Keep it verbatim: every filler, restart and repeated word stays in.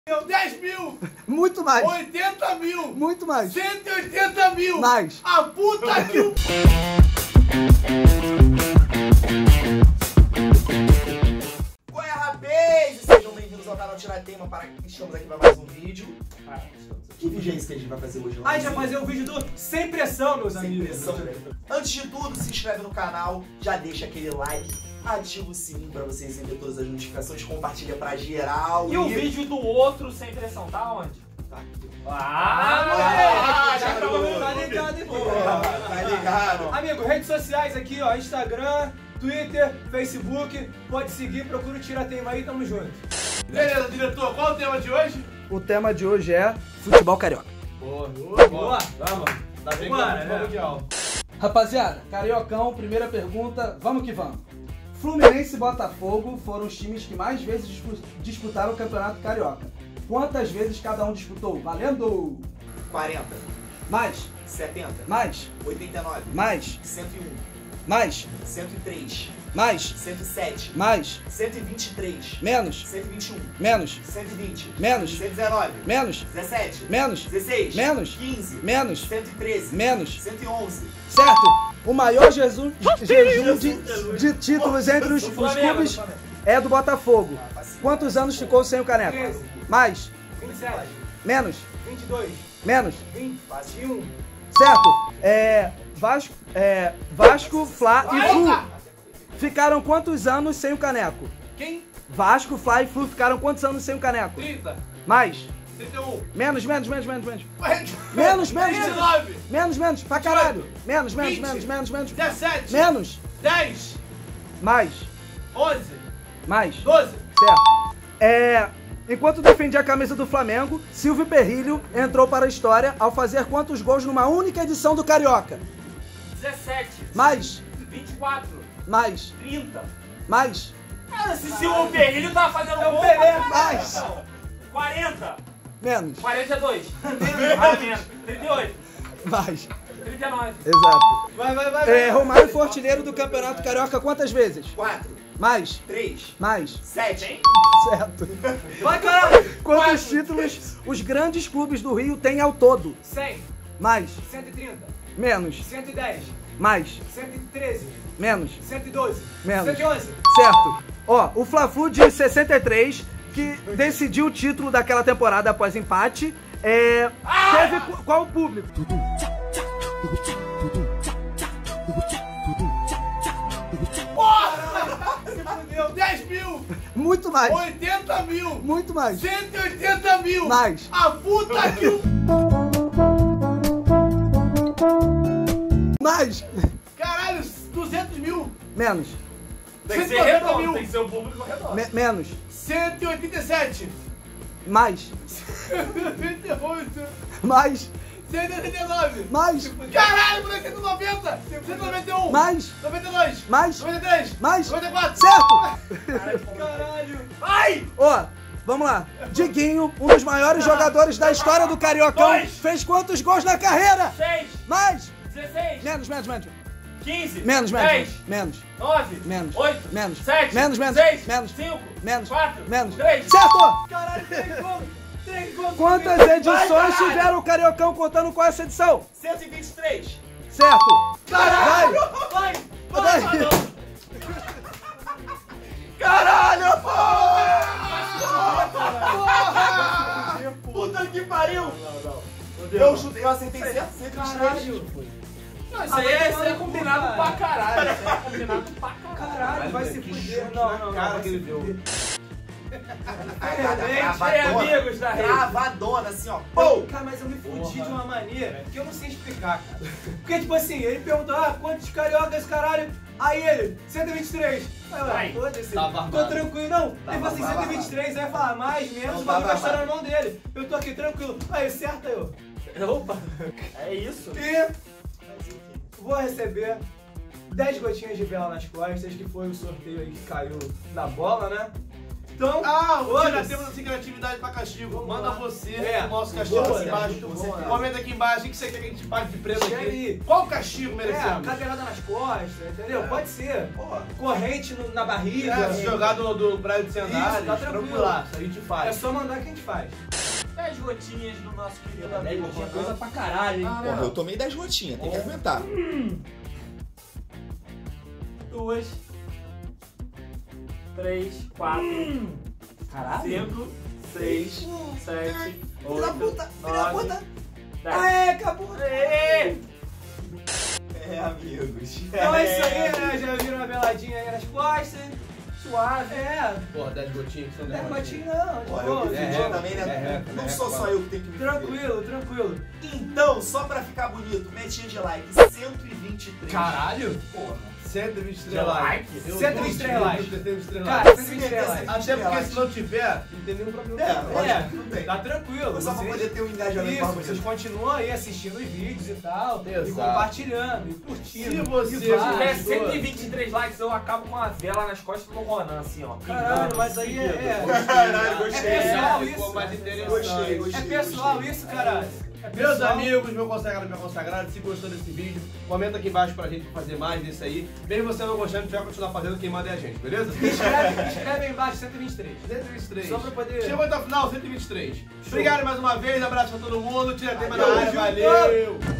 dez mil! Muito mais! oitenta mil! Muito mais! cento e oitenta mil! Mais! A puta que o... Qual é, rapaz? Sejam bem-vindos ao canal Tiratema, para que estamos aqui para mais um vídeo. Ah, que vídeo é esse que a gente vai fazer hoje? A gente vai fazer o vídeo do Sem Pressão, meus Sem amigos. pressão. Antes de tudo, se inscreve no canal, já deixa aquele like, ativa o sininho para vocês receberem todas as notificações, compartilha pra geral. E, e o vídeo do outro Sem Pressão tá onde? Tá aqui. Ah, ah, já Tá ligado, hein, pô? Tá ligado? Amigo, redes sociais aqui, ó, Instagram, Twitter, Facebook, pode seguir, procura o Tiratema aí, tamo junto. Beleza, diretor, qual o tema de hoje? O tema de hoje é futebol carioca. Boa, boa, boa. Vamos, Tá bem Bora, né? mundial. Rapaziada, Cariocão, primeira pergunta, vamos que vamos. Fluminense e Botafogo foram os times que mais vezes dispu- disputaram o Campeonato Carioca. Quantas vezes cada um disputou? Valendo! quarenta, Mais, setenta, mais, oitenta e nove, mais, cento e um, mais, cento e três, mais, cento e sete, mais, cento e vinte e três, menos, cento e vinte e um, menos, cento e vinte, menos, cento e dezenove, menos, dezessete, menos, dezesseis, menos, quinze, menos, cento e treze, menos. cento e onze. Certo? O maior jesu- jejum de, de títulos entre os, os Flamengo, clubes Flamengo. é do Botafogo. Quantos anos ficou sem o caneco? treze. Mais, vinte e sete, menos, vinte e dois, menos. vinte e um. Certo? É, Vasco, é, Vasco, Fla e Flu ficaram quantos anos sem o caneco? Quem? Vasco, Fla e Flu ficaram quantos anos sem o caneco? trinta, Mais, trinta e um, menos, menos, menos, menos, menos. Menos, menos, vinte e nove, Menos, menos, pra caralho. Menos, menos, vinte, menos, menos, menos. dezessete, Menos, dez, mais, onze, mais. doze. Certo. É, enquanto defendia a camisa do Flamengo, Silvio Perrilho entrou para a história ao fazer quantos gols numa única edição do Carioca? dezessete, Mais, vinte e quatro, mais, trinta. mais, Cara, se se o Perrilho tava fazendo gol, Pelé, pra caralho, mais. então. quarenta, menos, quarenta e dois, ah, menos, trinta e oito, mais. trinta e nove. Exato. Vai, vai, vai. É, Romário foi artilheiro do Campeonato Carioca quantas vezes? quatro, Mais, três, mais. sete, Certo. Vai, caralho. Quantos títulos os grandes clubes do Rio têm ao todo? cem, Mais, cento e trinta, menos, cento e dez, mais, cento e treze, menos. cento e doze, Menos. cento e onze. Certo. Ó, o Fla-Flu de sessenta e três, que decidiu o título daquela temporada após empate, é, teve qu- qual o público? Se fudeu, dez mil, Muito mais. oitenta mil, Muito mais. cento e oitenta mil. Mais. A puta que o... Mais. Caralho, duzentos mil, Menos. Tem que cento e ser noventa redondo, mil. tem que ser o público redondo. Me- menos. cento e oitenta e sete, Mais. cento e noventa e oito, Mais. cento e oitenta e nove. Mais. Caralho, moleque, cento e noventa, cento e noventa e um, Mais. noventa e dois, Mais. noventa e três, Mais. noventa e quatro. Certo. Caralho. Ai! Ó, vamos lá. Diguinho, um dos maiores jogadores da história do Cariocão, Dois. fez quantos gols na carreira? seis, Mais. dezesseis, Menos, menos, menos. quinze, Menos, dez, menos. Menos. nove, Menos. oito, Menos. sete, Menos, menos. seis, Menos. cinco, Menos. quatro, Menos. três. Certo. Caralho, três gols, três gols. Quantas edições caralho. tiveram o Cariocão contando com essa edição? cento e vinte e três. Certo. Caralho. Vai. Vai, Vai. Caralho, porra! Puta que pariu! Eu chutei, eu acertei certo, cento e vinte e três. Não, isso aí é, isso aí é combinado pra caralho. Isso aí é combinado pra caralho. Caralho, vai se fuder. Não, não, cara não. que ele deu. Tem amigos da rede. Gravadona, assim, ó. Pô! Cara, mas eu me fudi de uma maneira que eu não sei explicar, cara. Porque, tipo assim, ele perguntou, ah, quantos cariocas, caralho? Aí ele, cento e vinte e três. Aí eu, ah, Ai, foda-se, tava tô armado. tranquilo, não. Ele Tava falou assim, cento e vinte e três, aí falar mais, menos, Não o bagulho tava vai estar na mão dele. Eu tô aqui tranquilo. Aí, certo, aí eu. Opa! É isso. E vou receber dez gotinhas de vela nas costas, que foi o sorteio aí que caiu na bola, né? Então, Ah, o foda-se. Tira Temas assim, criatividade pra castigo. Vamos Manda lá. você É, o nosso castigo boa, aqui é, embaixo. muito bom, é. Comenta aqui embaixo o que você quer que a gente pague de prêmio Chega aqui. aí. Qual castigo É, merecemos? cadeirada nas costas, entendeu? É. Pode ser. Porra. Corrente no- na barriga. É, se jogar do, do prédio de Isso, andares, tá tranquilo. tranquilaço, a gente É faz. só mandar que a gente faz. dez gotinhas do nosso querido dez amigo gotinhas é Ronan. coisa pra caralho, hein? Ah, Porra, eu tomei dez gotinhas, tem que aguentar. Duas. Três, quatro, Caralho. cinco, seis, sete, Filha da oito, puta, filha da nove, puta. dez. Aê, acabou. Aê! É, amigos. Então é isso aí, né? Já viram uma veladinha aí nas costas. Suave. É. Porra, dez gotinhas que são Não é dez gotinho não. de Porra, boa, eu de que é, boa. é, também, né? é, Não é, sou é, só eu que tenho que me fuder. Tranquilo, tranquilo. Então, só pra ficar bonito, metinha de like, cento e vinte e três. Caralho! Porra. cento e vinte e três De likes. like? Eu cento e tô vinte e três te likes. vendo, cento e vinte e três Cara, likes. cento e vinte e três likes. Até porque se não tiver, não tem nenhum problema. É, não. lógico É, que não tem. tá tranquilo. Foi só pra vocês- poder ter um engajamento Isso, mais vocês bonito. continuam aí assistindo os vídeos e tal, e Exato. compartilhando, e curtindo. Se você e Se vai. tiver gostou. cento e vinte e três likes, eu acabo com a vela nas costas do Ronan, assim, ó. Caralho, mas aí é, é, Caralho, é gostei. pessoal ficou isso. mais interessante. Gostei, É gostei. pessoal gostei. isso, caralho. É Meus pessoal. amigos, meu consagrado, minha consagrada, se gostou desse vídeo, comenta aqui embaixo pra gente fazer mais desse aí. Mesmo você não gostando, a gente vai continuar fazendo, quem manda é a gente, beleza? Escreve, escreve aí embaixo cento e vinte e três. cento e vinte e três. Só pra poder- Chegou até o final, cento e vinte e três. Obrigado mais uma vez, abraço pra todo mundo, tira tema na Valeu, área, junto. valeu!